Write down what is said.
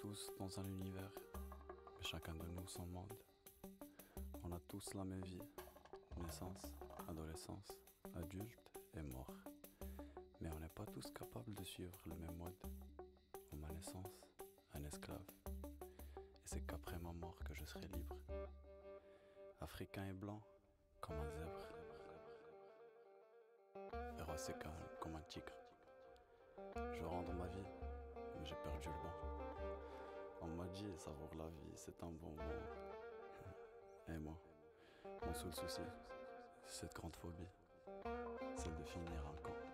tous dans un univers, mais chacun de nous son monde. On a tous la même vie, naissance, adolescence, adulte et mort. Mais on n'est pas tous capables de suivre le même mode. À ma naissance, un esclave. Et c'est qu'après ma mort que je serai libre. Africain et blanc, comme un zèbre. Féroce et calme, comme un tigre. Je veux rendre ma vie, mais j'ai perdu le bon. On m'a dit, savoure la vie, c'est un bonbon. Et moi, mon seul souci, c'est cette grande phobie, celle de finir un camp.